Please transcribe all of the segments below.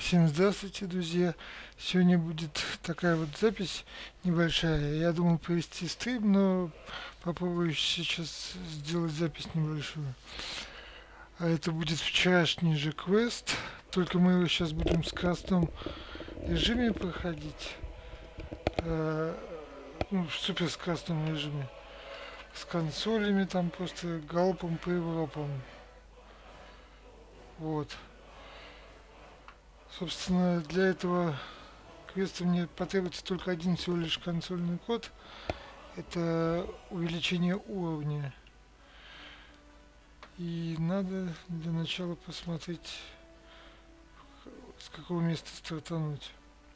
Всем здравствуйте, друзья! Сегодня будет такая вот запись небольшая. Я думал провести стрим, но попробую сейчас сделать запись небольшую. А это будет вчерашний же квест, только мы его сейчас будем в скоростном режиме проходить. В супер скоростном режиме. С консолями там просто галопом по Европам. Вот. Собственно, для этого квеста мне потребуется только один всего лишь консольный код. Это увеличение уровня. И надо для начала посмотреть, с какого места стартануть.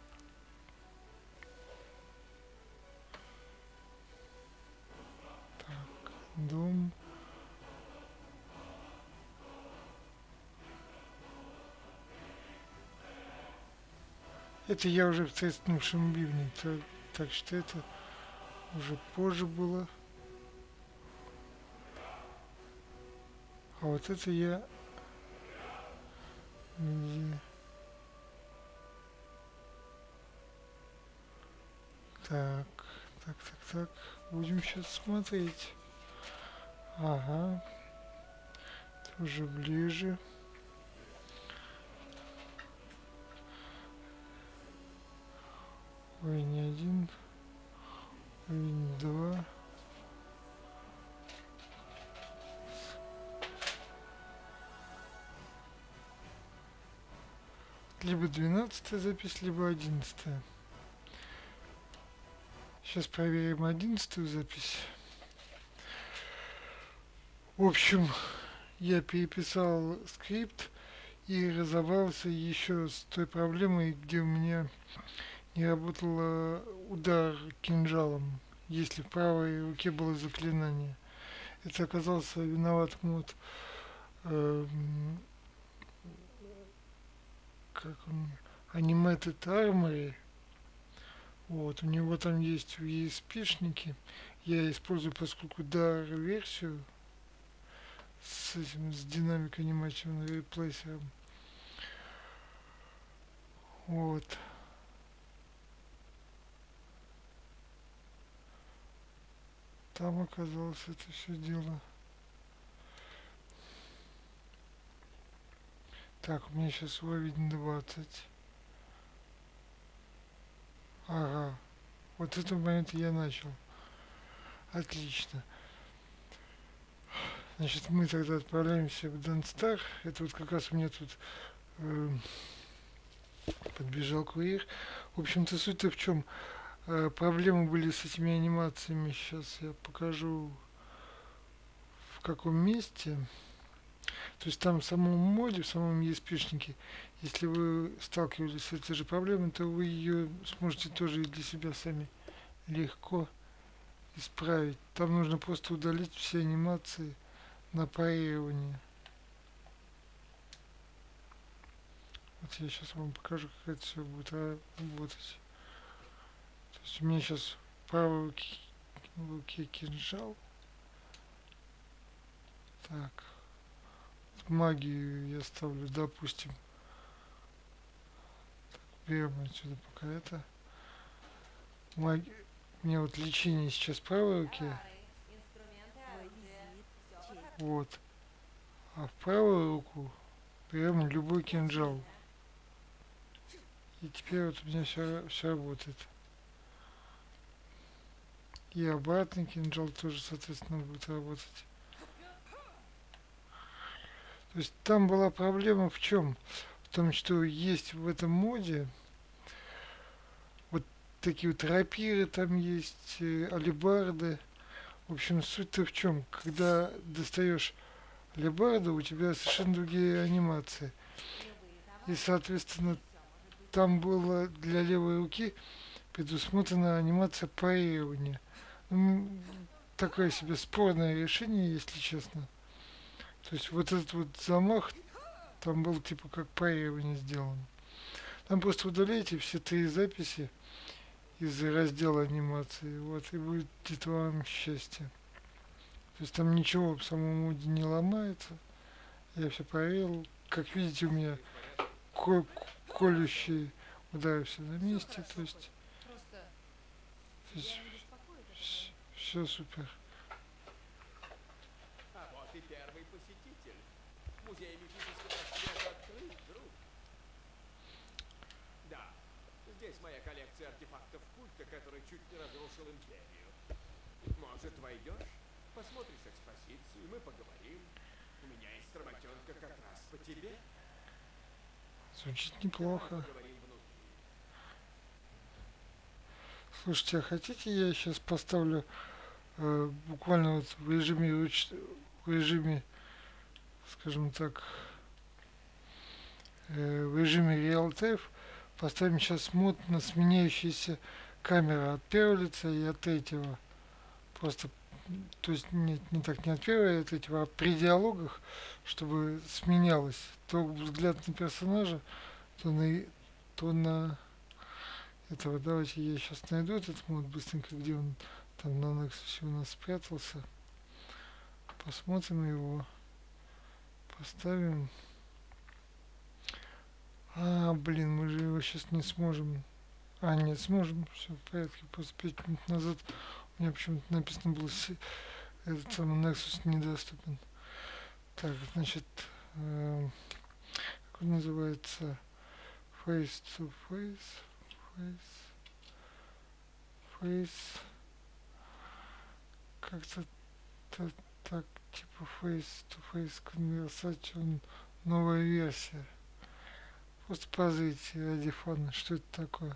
Так, дом. Это я уже в треснувшем бивне, так что это уже позже было. А вот это я где? Так, так. Будем сейчас смотреть. Ага. Тоже ближе. Уровень 1. Уровень 2. Либо 12-я запись, либо 11-я. Сейчас проверим 11-ю запись. В общем, я переписал скрипт и разобрался еще с той проблемой, где у меня не работал удар кинжалом, если в правой руке было заклинание. Это оказался виноват мод, как он, Animated Armory. Вот, у него там есть в ESP-шнике. Я использую, поскольку DAR версию с динамикой анимационным реплейсером. Вот. Там оказалось это все дело. Так, у меня сейчас уровень 20. Ага. Вот этот момент я начал. Отлично. Значит, мы тогда отправляемся в Дэнстар. Это вот как раз у меня тут подбежал курьер. В общем-то, суть-то в чем? Проблемы были с этими анимациями. Сейчас я покажу, в каком месте. То есть там в самом моде, в самом ESP-шнике, если вы сталкивались с этой же проблемой, то вы ее сможете тоже и для себя сами легко исправить. Там нужно просто удалить все анимации на парирование. Вот я сейчас вам покажу, как это все будет работать. То есть у меня сейчас в правой руке кинжал. Так. Магию я ставлю, допустим. Берем отсюда пока это. Магия. У меня вот лечение сейчас в правой руке. Вот. А в правую руку берем любой кинжал. И теперь вот у меня все работает. И обратный кинжал тоже, соответственно, будет работать. То есть там была проблема в чем? В том, что есть в этом моде вот такие вот рапиры там есть, алебарды. В общем, суть-то в чем? Когда достаешь алебарду, у тебя совершенно другие анимации. И, соответственно, там было для левой руки предусмотрена анимация парирования. Такое себе спорное решение, если честно. То есть вот этот вот замах, там был типа как парирование сделано. Там просто удаляете все три записи из раздела анимации, вот, и будет вам счастье. То есть там ничего в самом моде не ломается. Я все проверил. Как видите, у меня колющие удары все на Все месте, хорошо, Коль. Просто то есть тебя не беспокоит это... все супер. А вот и первый посетитель. Музей мифического рассвета открыт, друг. Да, здесь моя коллекция артефактов культа, который чуть не разрушил империю. Может, войдешь? Посмотришь экспозицию, мы поговорим. У меня есть работенка как раз по тебе. Звучит Давай неплохо. поговорим внутри. Слушайте, а хотите я сейчас поставлю буквально вот в режиме в режиме, скажем так, в режиме Real Time поставим сейчас мод на сменяющиеся камеры от первого лица и от третьего. Просто, то есть не так, не от первого и от третьего, а при диалогах, чтобы сменялось то взгляд на персонажа, то на этого. Давайте я сейчас найду этот мод быстренько, где он там на Nexus у нас спрятался. Посмотрим его. Поставим. Блин, мы же его сейчас не сможем. Нет, сможем. Все в порядке. Просто 5 минут назад у меня почему-то написано было, этот самый Nexus недоступен. Так, значит, как он называется? Face to face. Face. Face. Как-то так, типа Face to Face Conversation. Новая версия. Просто позрите ради фана, что это такое.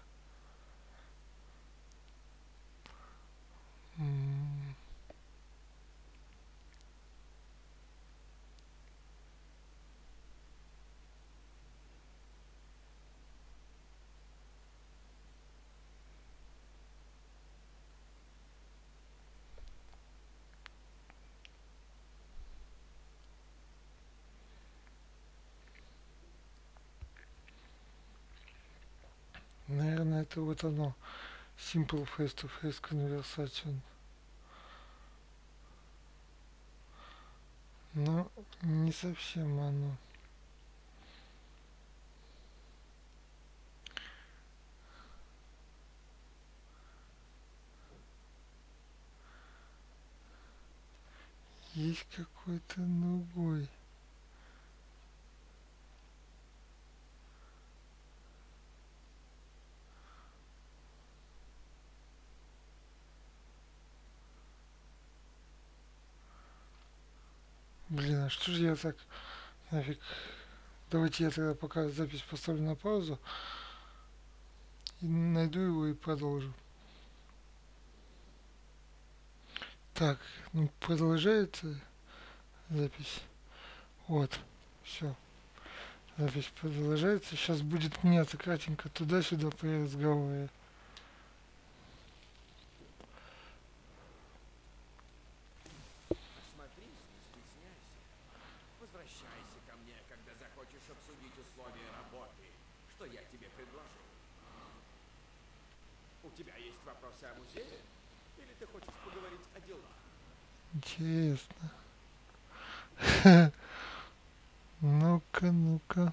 Наверное, это вот оно. Simple Face to Face Conversation. Но не совсем оно. Есть какой-то другой. Блин, а что же я так нафиг? Давайте я тогда пока запись поставлю на паузу и найду его и продолжу. Так, ну продолжается запись. Вот, все. Запись продолжается. Сейчас будет меняться кратенько туда-сюда при разговоре. Осмотрись, не стесняйся. Возвращайся ко мне, когда захочешь обсудить условия работы, что я тебе предложил. У тебя есть вопросы о музее? Или ты хочешь поговорить о делах? Интересно. Ну-ка, ну-ка.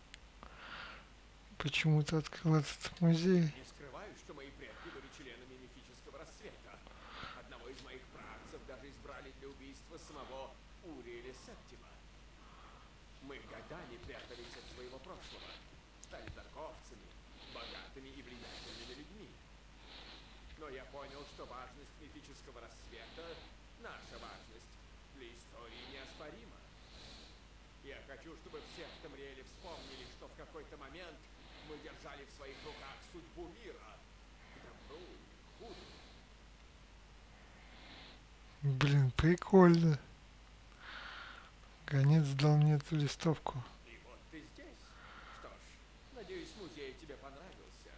Почему ты открыл этот Я музей? не скрываю, что мои предки были членами мифического рассвета. Одного из моих працев даже избрали для убийства самого Уриэля Септима. Мы годами прятались от своего прошлого, стали торговцами, богатыми и влиятельными людьми. Но я понял, что важность мифического рассвета, наша важность, для истории неоспорима. Я хочу, чтобы все в Тамриэле вспомнили, что в какой-то момент мы держали в своих руках судьбу мира. К добру и к худу. Блин, прикольно. Гонец дал мне эту листовку. И вот ты здесь. Что ж, надеюсь, музей тебе понравился.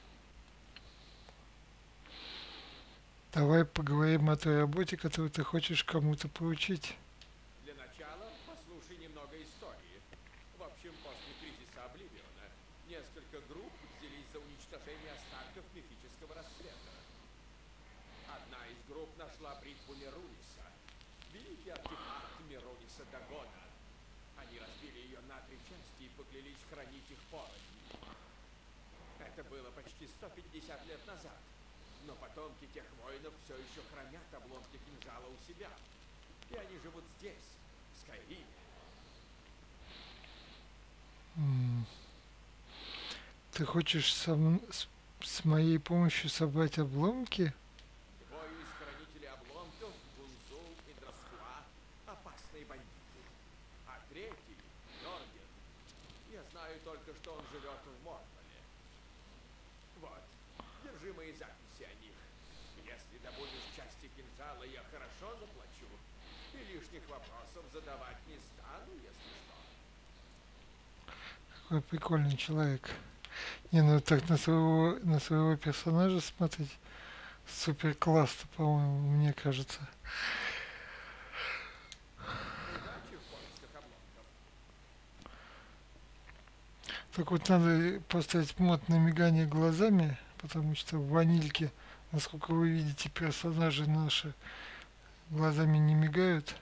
Давай поговорим о той работе, которую ты хочешь кому-то поручить. Для начала послушай немного истории. В общем, после кризиса Обливиона несколько групп взялись за уничтожение остатков мифического рассвета. Одна из групп нашла бритву Меруниса, великий артефакт Меруниса Дагона. Они разбили ее на 3 части и поклялись хранить их порознь. Это было почти 150 лет назад. Но потомки тех воинов все еще хранят обломки кинжала у себя. И они живут здесь, в Скайриме. М. Ты хочешь с моей помощью собрать обломки? Двое из хранителей обломков, Гунзул и Дроскуа, опасные бандиты. А третий, Йорген, я знаю только, что он живет в Морфоле. Вот, держи мои записи о них. Если добудешь части кинжала, я хорошо заплачу. И лишних вопросов задавать не стану, если что. Какой прикольный человек. Не, ну так на своего персонажа смотреть супер классно, по-моему, мне кажется. Удачи в поисках обломков. Так вот надо поставить мод на мигание глазами, потому что в ванильке, насколько вы видите, персонажи наши глазами не мигают.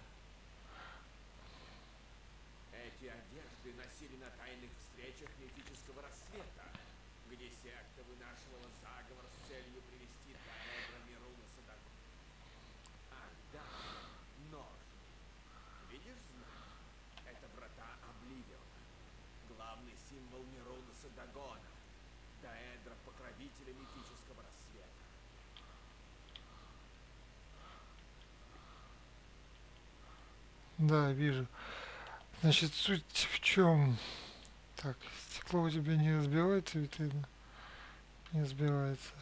Эти одежды носили на тайных встречах мифического рассвета, где секта вынашивала заговор с целью привести Даэдра Мируласа до... Ах да, ножны. Видишь знак? Это врата Обливиона. Главный символ Мируласа Дагона. Даэдра покровителя мифического рассвета. Да, вижу. Значит, суть в чем? Так, стекло у тебя не разбивается, витрина? Не разбивается.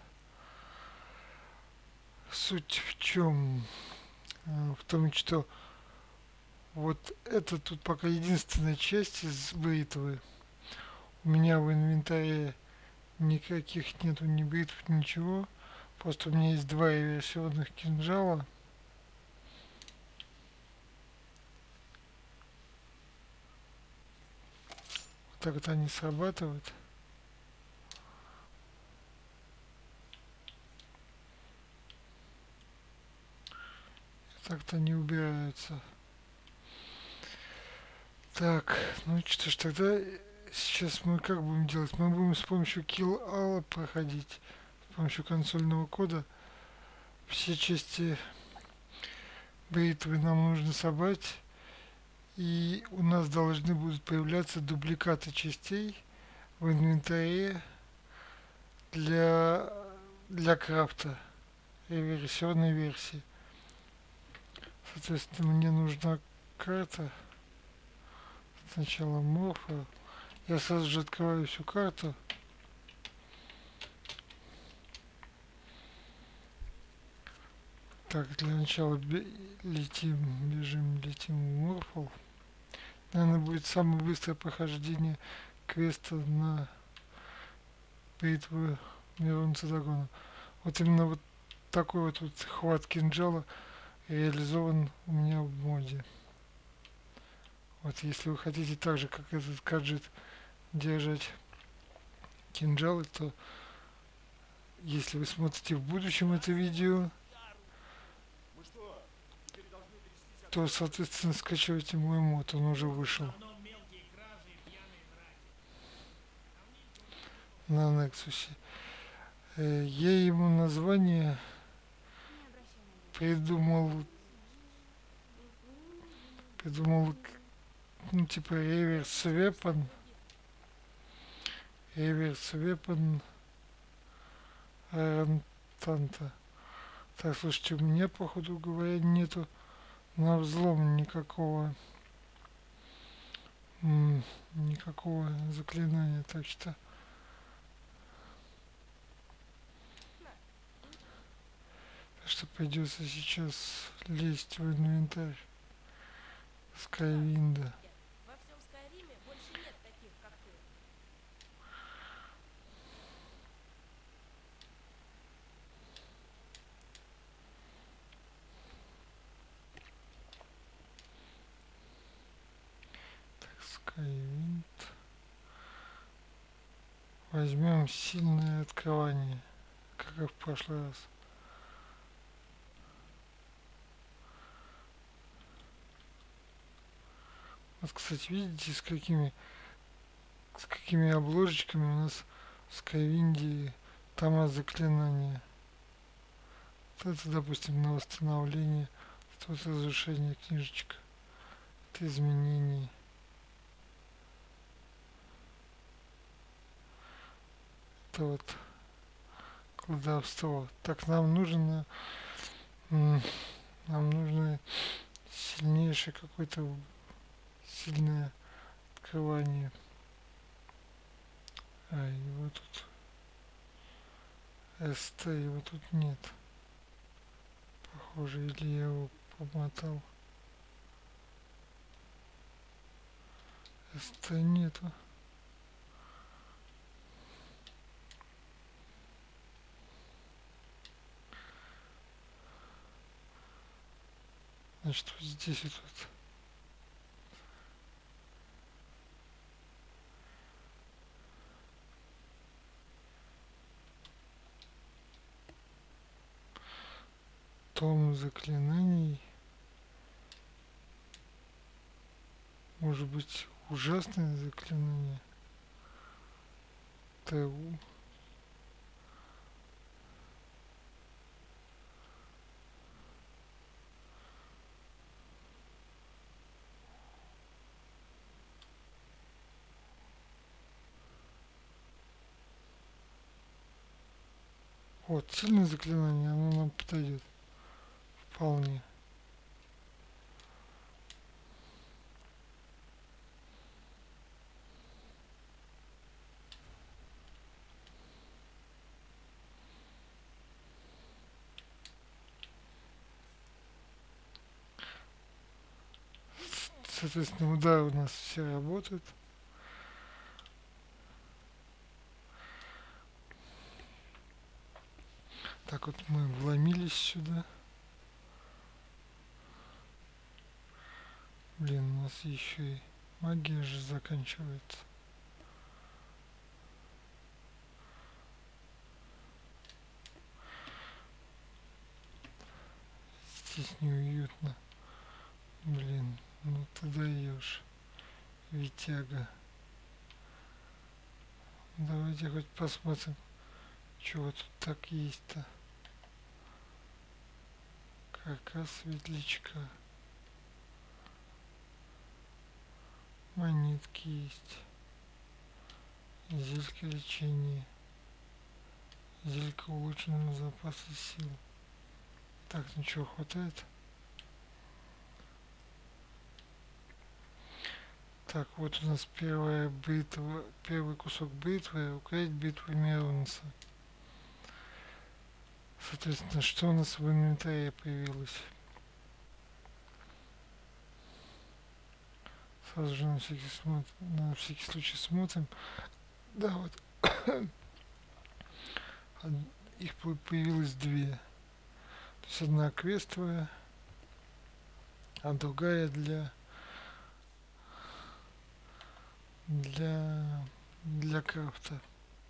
Суть в чем? В том, что вот это тут пока единственная часть из бритвы. У меня в инвентаре никаких нету ни бритв, ничего. Просто у меня есть два реверсионных кинжала. Вот так вот они срабатывают. Так-то они убираются. Так, ну что ж, тогда сейчас мы как будем делать? Мы будем с помощью Kill All проходить, с помощью консольного кода. Все части бритвы нам нужно собрать. И у нас должны будут появляться дубликаты частей в инвентаре для, для крафта реверсионной версии. Соответственно, мне нужна карта. Сначала морфа. Я сразу же открываю всю карту. Так, для начала летим в Морфол. Наверное, будет самое быстрое прохождение квеста на битву Мирон Цедагона. Вот именно вот такой вот хват кинжала реализован у меня в моде. Вот если вы хотите так же, как этот гаджет, держать кинжалы, то если вы смотрите в будущем это видео, Мы что, теперь должны трястись от то, страха? соответственно, скачивайте мой мод, он уже В вышел основном мелкие кражи и пьяные драки. Давненько у нас не было на Nexus. Я ему название Не обращай на него придумал, придумал, ну, типа реверс вепон, реверс вепон Танта. Так, слушайте, у меня, походу говоря, нету на взлом никакого заклинания, так что придется сейчас лезть в инвентарь Скайвинда. Во всем Скайриме больше нет таких, как ты. Скайвинд. Возьмем сильное открывание, как и в прошлый раз. Вот, кстати, видите, с какими обложечками у нас Скайвинди, тома заклинания. Вот это, допустим, на восстановление, тут разрушение книжечка, это изменение. Это вот колдовство. Так м, нам нужно сильнейшее какое-то сильное открывание. А, его тут СТ, его тут нет. Похоже, или я его помотал. СТ нету. Значит, вот здесь вот, том заклинаний. Может быть, ужасное заклинание. ТУ. Вот, сильное заклинание, оно нам подойдет. Вполне. Соответственно, удар у нас все работают. Так вот мы вломились сюда. Блин, у нас еще и магия же заканчивается. Здесь неуютно. Блин, ну ты даешь, Витяга. Давайте хоть посмотрим, чего тут так есть-то. Каркас светлячка. Монетки есть. Зелька лечения. Зелька улучшенного запаса сил. Так, ну чего, хватает? Так, вот у нас первая битва, первый кусок битвы, укрыть битву Миронса. Соответственно, что у нас в инвентаре появилось? Сразу же на всякий случай смотрим. Да, вот их появилось две. То есть одна квестовая, а другая для крафта.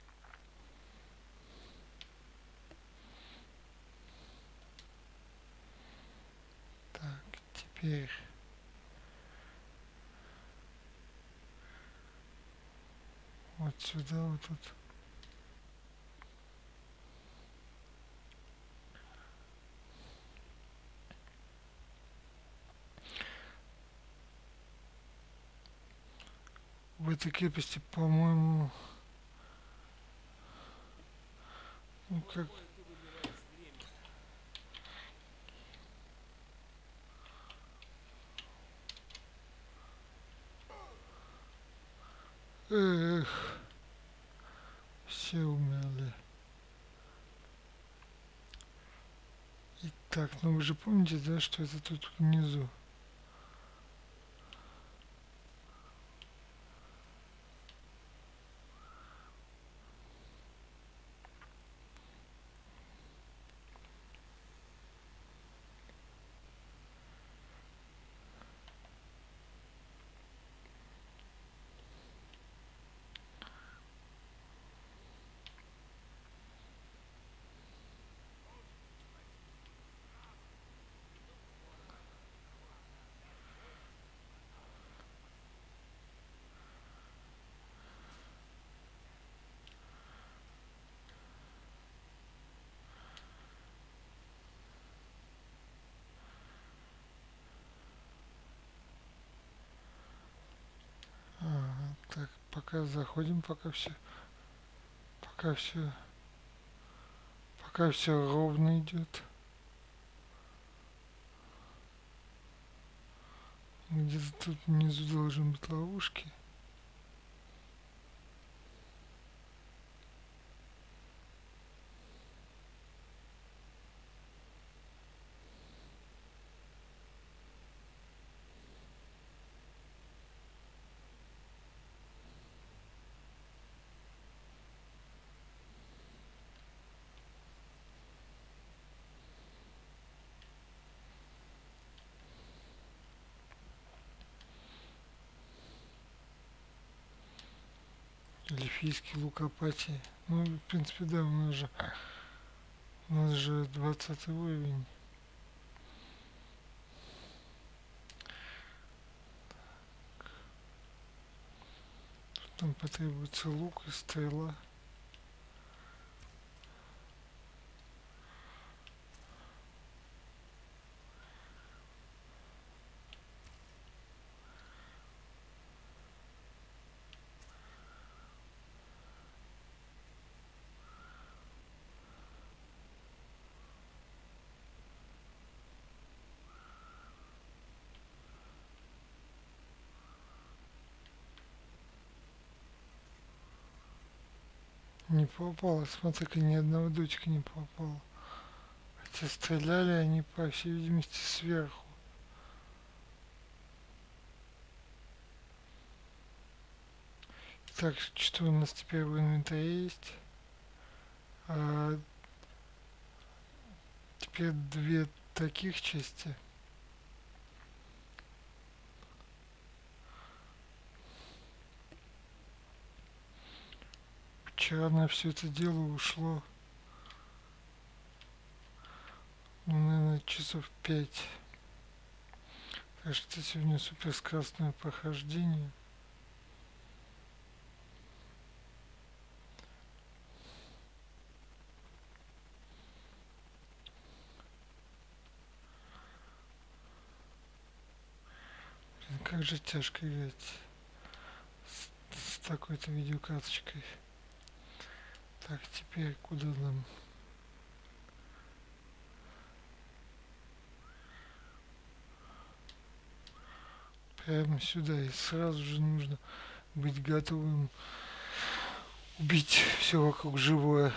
Так, теперь вот сюда вот тут. В этой крепости, по-моему, ну как, Какое ты выбираешь время? эх, все умерли. Так, ну вы же помните, да, что это тут внизу? пока заходим, пока все, пока все ровно идет. Где-то тут внизу должны быть ловушки. Эльфийский лук апатии. Ну, в принципе, да, у нас же 20 уровень. Там потребуется лук и стрела. Не попало, смотри-ка, ни одного дочка не попало. Хотя стреляли они, по всей видимости, сверху. Так, что у нас теперь в инвентаре есть? А, теперь две таких части. Вчера на все это дело ушло, ну, наверное, часов 5. Так что сегодня супер скоростное прохождение. Блин, как же тяжко играть с такой-то видеокарточкой. Так, теперь куда нам? Прямо сюда. И сразу же нужно быть готовым убить все вокруг живое.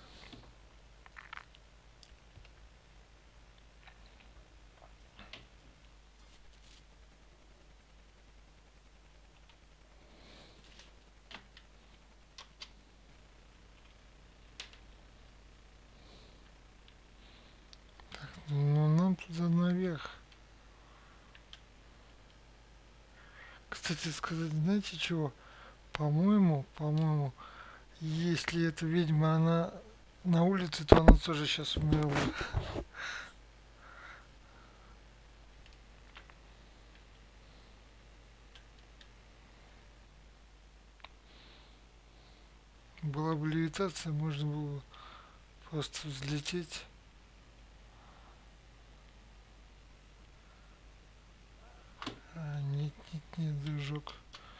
Но нам туда наверх. Кстати сказать, знаете чего? По-моему, если эта ведьма, она на улице, то она тоже сейчас умерла. Была бы левитация, можно было просто взлететь. А, нет, дружок.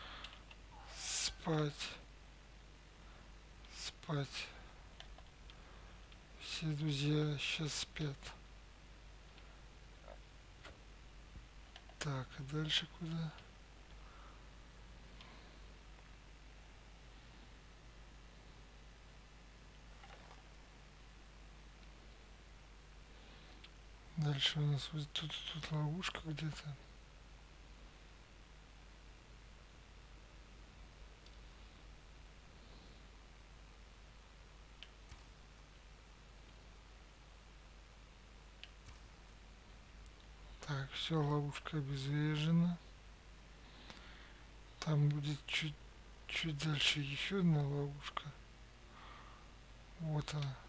Спать. Спать. Все друзья сейчас спят. Так, а дальше куда? Дальше у нас вот тут ловушка где-то. Так, все, ловушка обезврежена. Там будет чуть дальше еще одна ловушка. Вот она.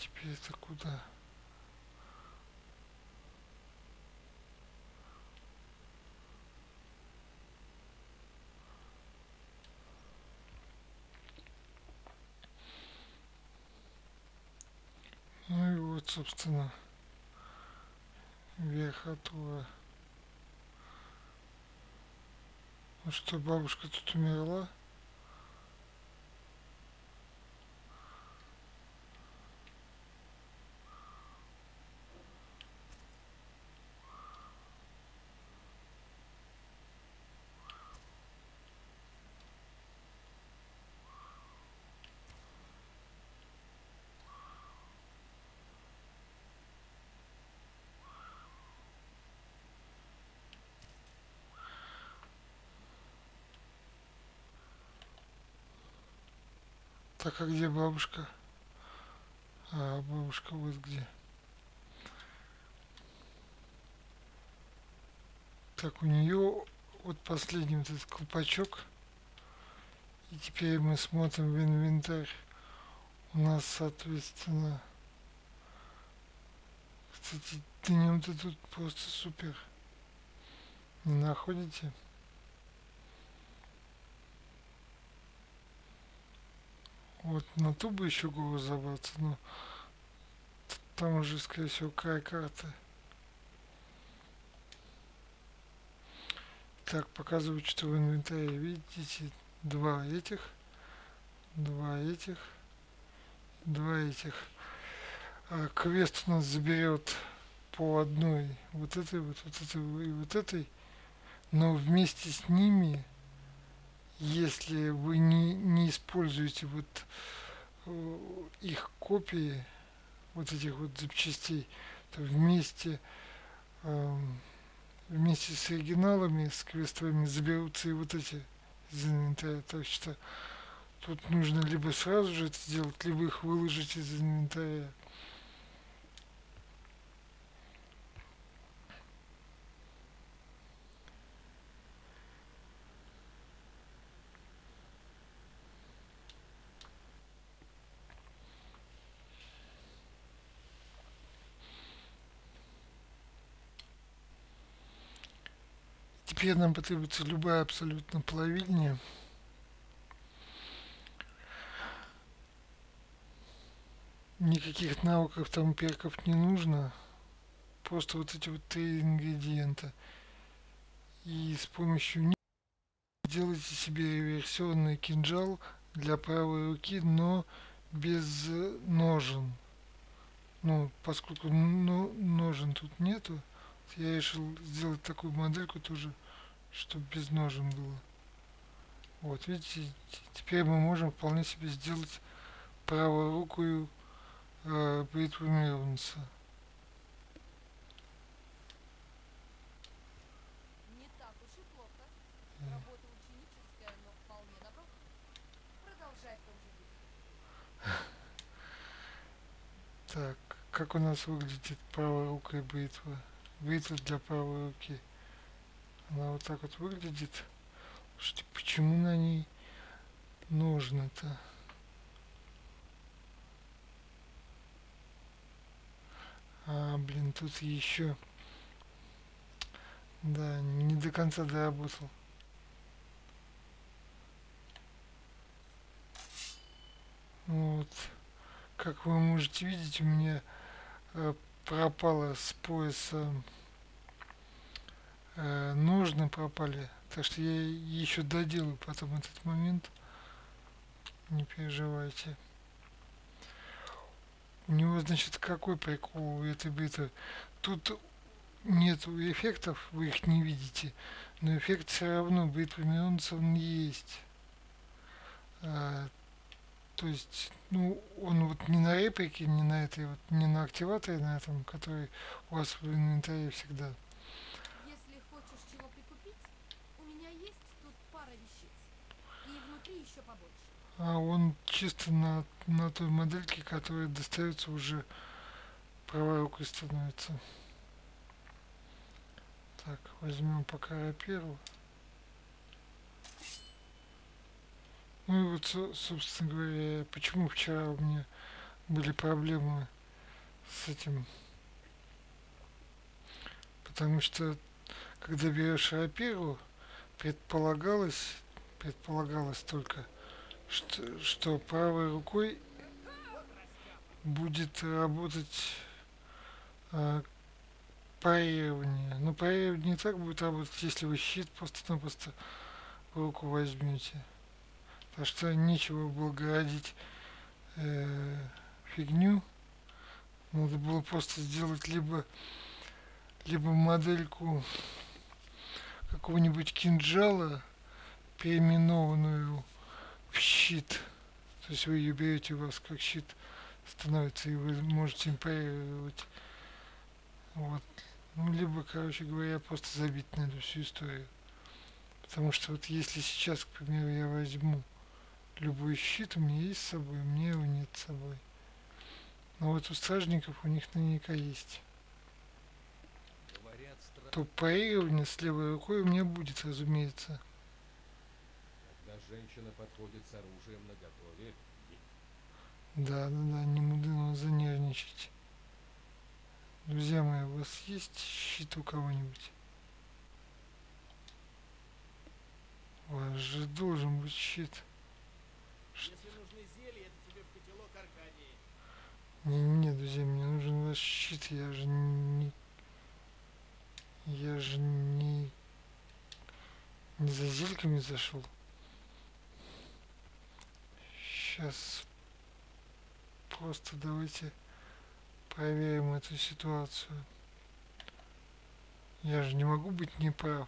теперь это куда? Ну и вот, собственно, верхотура. Ну что, бабушка тут умерла? Так, а где бабушка? А, бабушка вот где. Так, у нее вот последний вот этот колпачок. И теперь мы смотрим в инвентарь. У нас, соответственно, кстати, днем-то тут просто супер. Не находите? Вот на ту бы еще голос забраться, но там уже, скорее всего, край карты. Так, показывают, что в инвентаре, видите, два этих, два этих, два этих. А квест у нас заберет по одной вот этой и вот этой, но вместе с ними, если вы не используете вот их копии, вот этих вот запчастей, то вместе с оригиналами, с квестовыми заберутся и вот эти из инвентаря. Так что тут нужно либо сразу же это сделать, либо их выложить из инвентаря. Теперь нам потребуется любая абсолютно плавильня. Никаких навыков там перков не нужно. Просто вот эти вот три ингредиента. И с помощью них делайте себе реверсионный кинжал для правой руки, но без ножен. Ну, поскольку ножен тут нету, я решил сделать такую модельку тоже, чтобы без ножен было. Вот, видите, теперь мы можем вполне себе сделать праворукую бритву Миронса. Не так уж и плохо. Работа ученическая, но вполне добротная. Продолжай в том же духе. Так, как у нас выглядит праворукая бритва? Бритва для правой руки. Она вот так вот выглядит. Слушайте, почему на ней ножны-то? А, блин, тут еще. Да, не до конца доработал. Вот. Как вы можете видеть, у меня пропало с пояса ножны пропали. Так что я еще доделаю потом этот момент. Не переживайте. У него, значит, какой прикол у этой бритвы? Тут нету эффектов, вы их не видите, но эффект все равно бритвы Миронса он есть. А, то есть, ну, он вот не на реплике, не на этой вот, не на активаторе на этом, который у вас в инвентаре всегда. Если хочешь чего прикупить, у меня есть тут пара вещиц. И внутри еще побольше. А он чисто на той модельке, которая достается уже правой рукой становится. Так, возьмем пока рапиру. Ну и вот, собственно говоря, почему вчера у меня были проблемы с этим, потому что когда берешь рапиру, предполагалось, предполагалось только, что правой рукой Вот растяпа. будет работать а, парирование. Но парирование не так будет работать, если вы щит просто-напросто в руку возьмете. Так что нечего было городить э, фигню. Надо было просто сделать либо модельку какого-нибудь кинжала, переименованную в щит. То есть вы ее берете, у вас как щит становится, и вы можете им парировать. Вот. Ну, либо, короче говоря, просто забить на эту всю историю. Потому что вот если сейчас, к примеру, я возьму любой щит, у меня есть с собой, у меня его нет с собой. Но вот у стражников у них наверняка есть. Говорят, То парирование с левой рукой у меня будет, разумеется. когда женщина подходит с оружием наготове, Да, не мудрено занервничать. Друзья мои, у вас есть щит у кого-нибудь? У вас же должен быть щит. Если нужны зелья, это тебе в котелок Аркадии. Не, друзья, мне нужен ваш щит, я же не за зельками зашел. Сейчас просто давайте проверим эту ситуацию. Я же не могу быть неправ.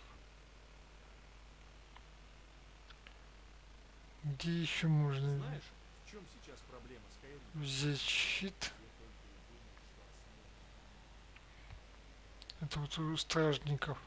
Где еще можно Знаешь, в чем сейчас проблема Скайрима? взять щит? Я только и думал, что о смерти. Это вот у стражников.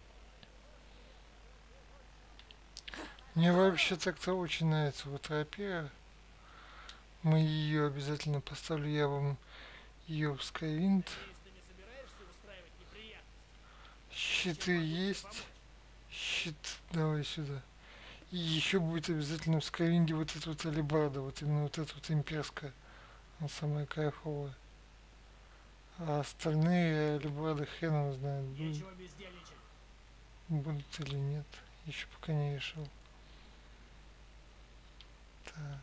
Мне вообще так-то очень нравится вот рапира. Мы ее обязательно поставлю, я вам ее в Skywint. Надеюсь, ты не собираешься устраивать неприятности? Щиты Чем могу тебе есть. помочь? Щит, давай сюда. И еще будет обязательно в Скайвинде вот эта вот алебарда, вот именно вот эта вот имперская. Она самая кайфовая. А остальные алебарды хрен его знает, Нечего бездельничать. будут или нет. Еще пока не решил. Так.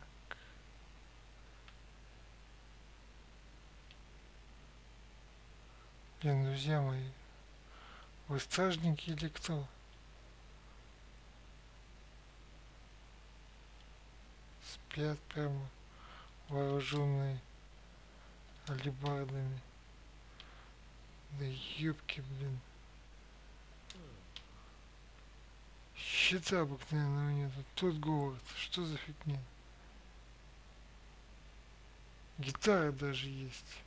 Блин, друзья мои, вы стражники или кто? Спят прямо вооруженные алебардами. Да ёбки, блин. Щита обыкновенного нету. Тут говорит, что за фигня? Гитара даже есть.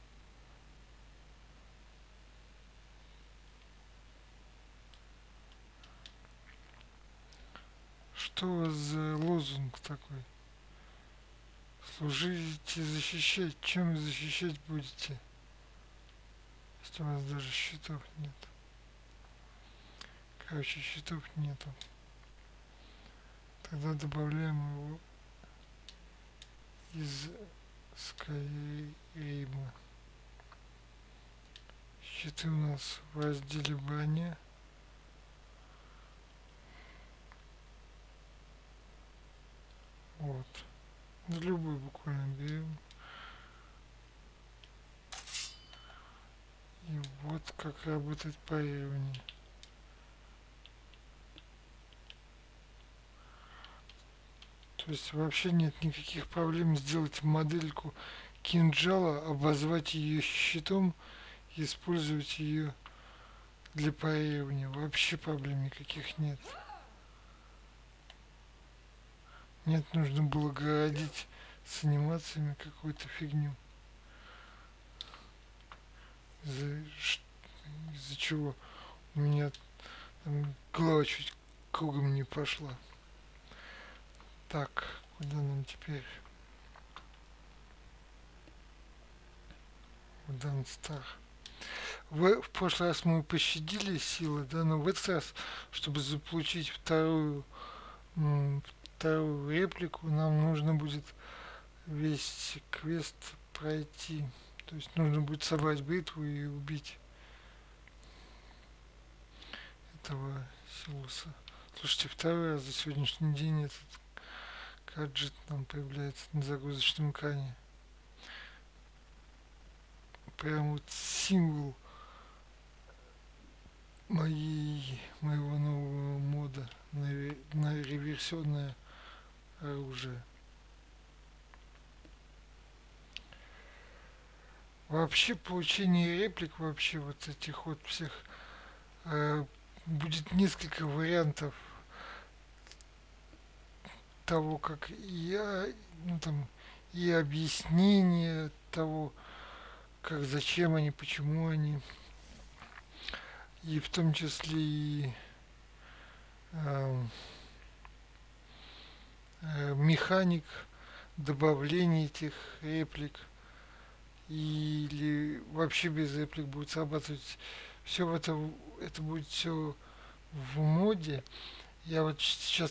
Что у вас за лозунг такой? Служите, защищать. Чем вы защищать будете? Если у вас даже щитов нет. Короче, щитов нету. Тогда добавляем его из Скайрима. Щиты у нас в разделе броня. Вот. Да любой буквально берем. И вот как работает парирование. То есть вообще нет никаких проблем сделать модельку кинжала, обозвать ее щитом и использовать ее для парирования. Вообще проблем никаких нет. Нет, нужно было городить с анимациями какую-то фигню. Из-за чего у меня там голова чуть кругом не пошла. Так, куда нам теперь? В Данстар. В прошлый раз мы пощадили силы, да, но в этот раз, чтобы заполучить вторую реплику, нам нужно будет весь квест пройти. То есть нужно будет собрать бритву и убить этого Силуса. Слушайте, второй раз за сегодняшний день этот гаджет нам появляется на загрузочном экране. Прям вот символ моего нового мода на реверсионное оружие. Вообще получение реплик вообще вот этих вот всех будет несколько вариантов того, как я, ну там, и объяснение того, как, зачем они, почему они, и в том числе и э, механик добавления этих реплик, или вообще без реплик будет срабатывать. Все это будет все в моде. Я вот сейчас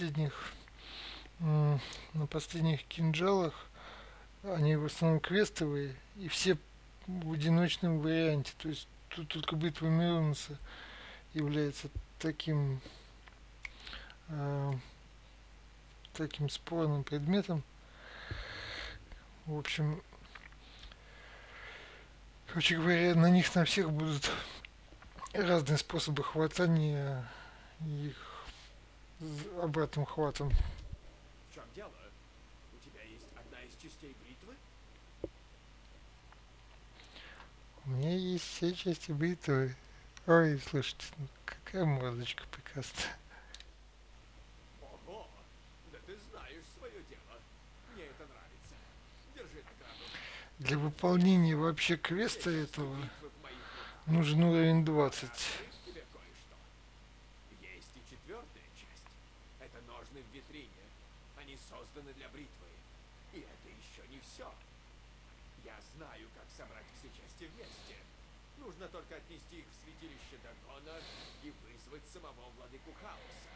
на последних кинжалах, они в основном квестовые, и все в одиночном варианте. То есть тут только битва Миронуса является таким э, таким спорным предметом. В общем, короче говоря, на них на всех будут разные способы хватания и их обратным хватом. В чем дело? У тебя есть одна из частей бритвы? У меня есть все части бритвы. Ой, слушайте, ну какая мордочка прекрасная. Ого! Да ты знаешь свое дело. Мне это нравится. Держи награду. Для выполнения вообще квеста Все части этого бритвы в моих руках. нужен уровень 20. Открыть тебе кое-что. Есть и четвертая часть. Это ножны в витрине. Они созданы для бритвы. И это еще не все. Я знаю, как собрать все части вместе. Нужно только отнести их в святилище Дагона и вызвать самого владыку хаоса.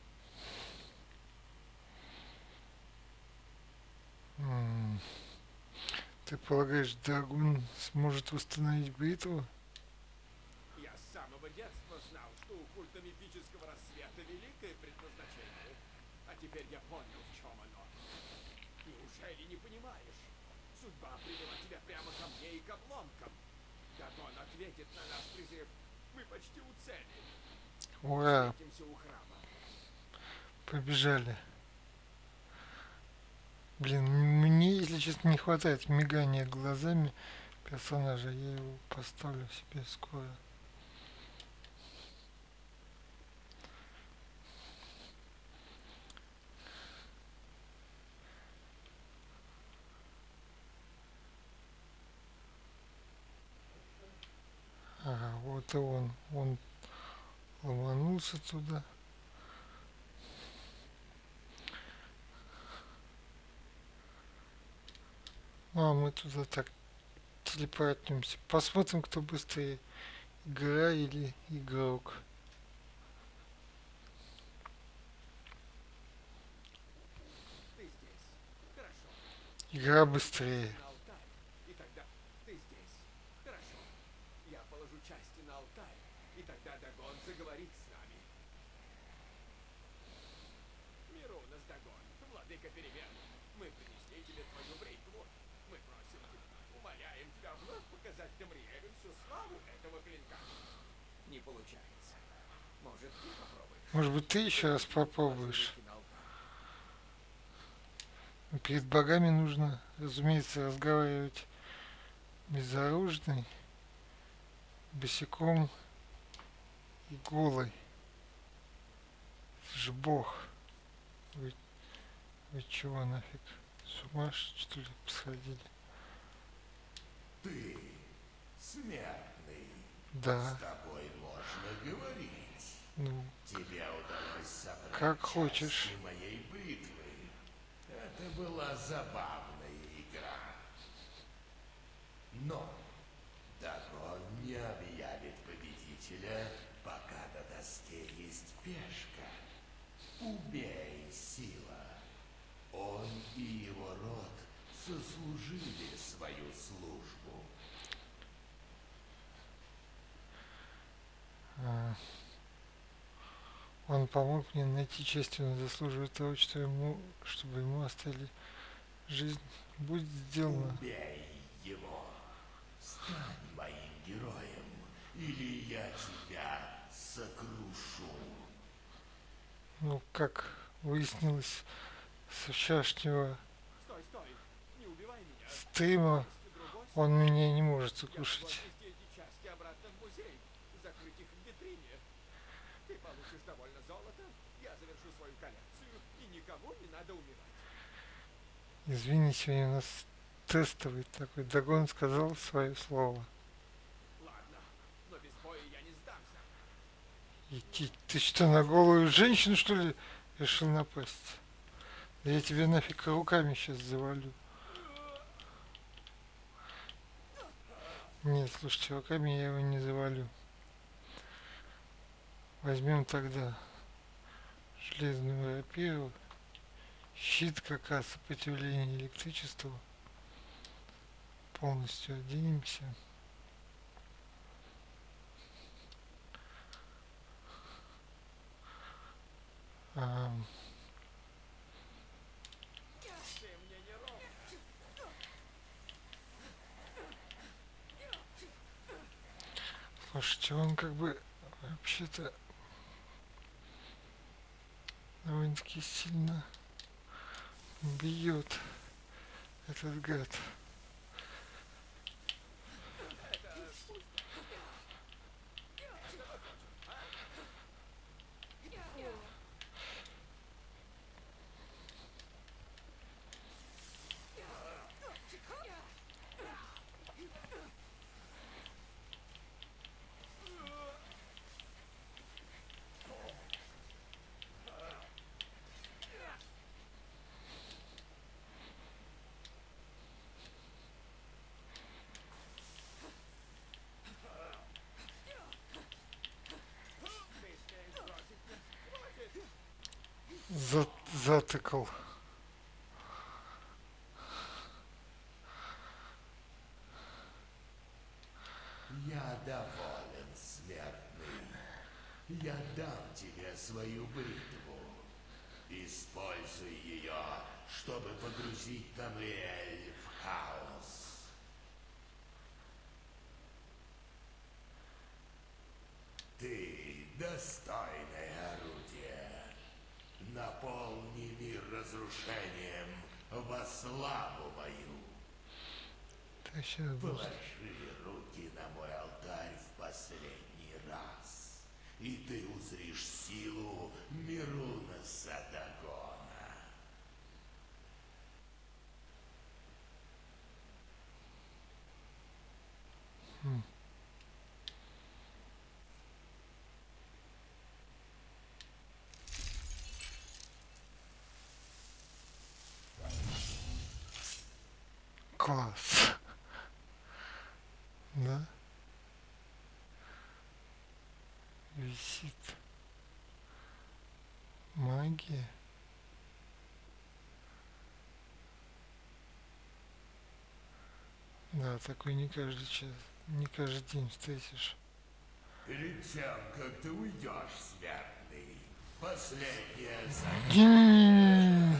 М, Ты полагаешь, Дагун сможет восстановить бритву? Я с самого детства знал, что у культа мифического рассвета великое предназначение. А теперь я понял, в чем оно. Неужели не понимаешь? Судьба привела тебя прямо ко мне и к обломкам. Дагон ответит на наш призыв. Мы почти у цели. Ура, Встретимся у храма. побежали. Блин, мне, если честно, не хватает мигания глазами персонажа. Я его поставлю себе скоро. Ага, вот и он. Он ломанулся туда. Ну, а мы туда так телепортнемся. Посмотрим, кто быстрее. Игра или игрок. Ты здесь. Хорошо. Игра быстрее. На алтарь. И тогда ты здесь. Хорошо. Я положу части на алтарь. И тогда Дагон заговорит с нами. Миру у нас Дагон. Владыка перемен. Мы принесли тебе твою бритву. Мы просим тебя, умоляем тебя вновь показать Тамриэлю всю славу этого клинка. Не получается. Может, ты попробуешь? Может быть, ты еще раз попробуешь. Перед богами нужно, разумеется, разговаривать безоружный, босиком и голой. Это же бог. Вы чего нафиг? С ума что ли сходили? Ты смертный. Да, С тобой можно говорить. ну, Тебе удалось собрать как хочешь. части моей бритвы. Это была забавная игра. Но Дагон не объявит победителя, пока на доске есть пешка. Убей, сила. Он и его род сослужили свою службу. А, Он помог мне найти честь, он заслуживает того, чтобы ему оставили жизнь. Будет сделано. Убей его. Стань моим героем, или я тебя сокрушу. Ну, как выяснилось с вчерашнего Стой, стой! Не убивай меня! стрима, Есть другой он способ. меня не может Я могу сокрушить. отвезти эти части обратно в музей, закрыть их в витрине. Ты получишь довольно золота, я завершу свою коллекцию, и никому не надо умирать. Извини, сегодня у нас тестовый такой. Дагон сказал свое слово. Ладно, но без боя я не сдамся. Ты что, на голую женщину, что ли, решил напасть? Да я тебе нафиг руками сейчас завалю. Нет, слушайте, руками я его не завалю. Возьмем тогда железную рапиру, щит как раз сопротивления электричеству. Полностью оденемся. А, Ты мне не ровня. Слушайте, он как бы вообще-то довольно-таки сильно бьет этот гад. Это спуск. Что ты хочешь, а? Ты смеешь бросить меня? Хватит! Затыкал. Я доволен, смертный. Я дам тебе свою бритву. Используй ее, чтобы погрузить Тамриэль в хаос. Ты достойное орудие. Наполни мир разрушением во славу мою. Так, сейчас будет. Положи руки на мой алтарь в последний раз, и ты узришь силу Мируна Садагона. Класс. Да? Висит. Магия. Да, такой не каждый час, не каждый день встретишь. Перед тем, как ты уйдешь, смертный, последнее Не-не-не-не-не.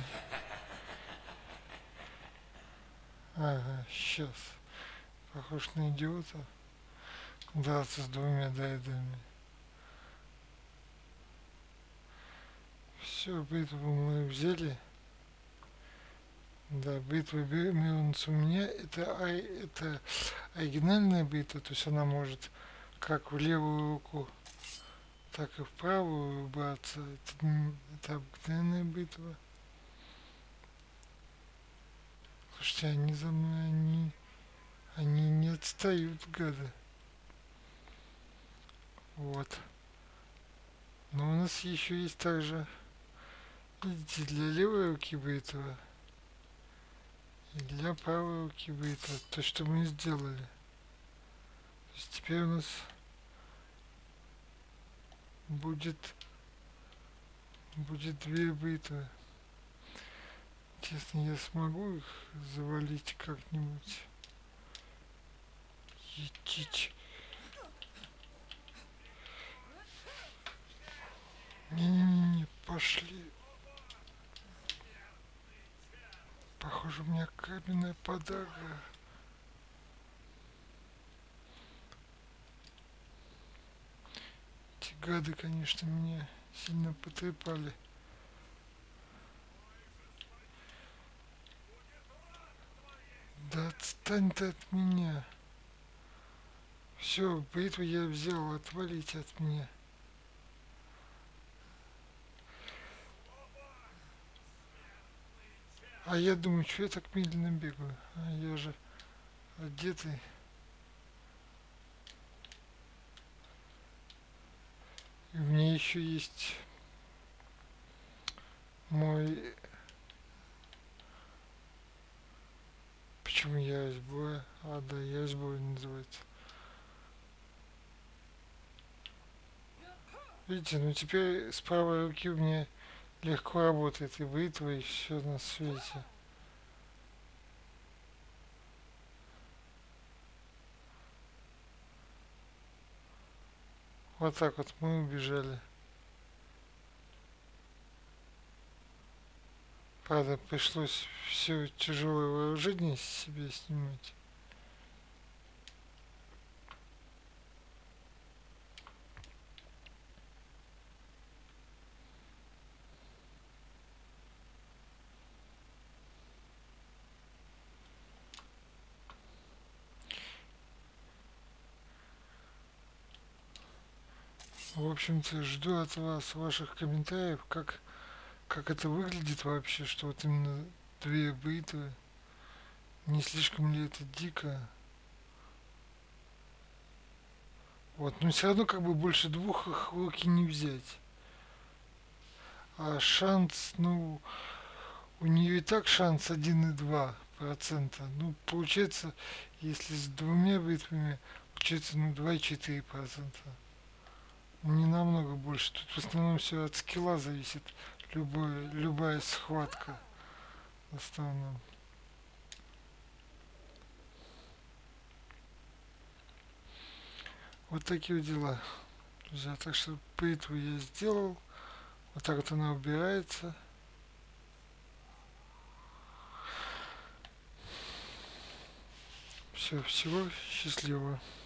Ага, сейчас. Похож на идиота. Драться с двумя дайдами. Все, битву мы взяли. Да, битва Мирунс у меня это оригинальная битва, то есть она может как в левую руку, так и в правую браться. Это обыкновенная битва. Слушайте, они за мной, они не отстают, гады. Вот. Но у нас еще есть также, видите, для левой руки битва и для правой руки битва. То, что мы сделали. То есть теперь у нас будет две битвы. Интересно, я смогу их завалить как-нибудь? Етить. Не-не-не, пошли. Похоже, у меня каменная подага. Эти гады, конечно, меня сильно потрепали. Да отстань ты от меня. Все, бритву я взял, отвалите от меня. А я думаю, что я так медленно бегаю? А я же одетый. И у меня еще есть мой... Почему я СБ? А, да, я СБ называется. Видите, ну теперь с правой руки у меня легко работает и бритва, и все на свете. Вот так вот мы убежали. Правда, пришлось все тяжелое вооружение с себя снимать. В общем-то, жду от вас ваших комментариев, как это выглядит вообще, что вот именно две бритвы. Не слишком ли это дико? Вот, но все равно как бы больше двух их в руки не взять. А шанс, ну, у нее и так шанс 1,2%. Ну, получается, если с двумя бритвами, получается, ну, 2,4%. Не намного больше. Тут в основном все от скилла зависит. Любая схватка в основном. Вот такие вот дела. Друзья, так что бритву я сделал. Вот так вот она убирается. Все, всего счастливого.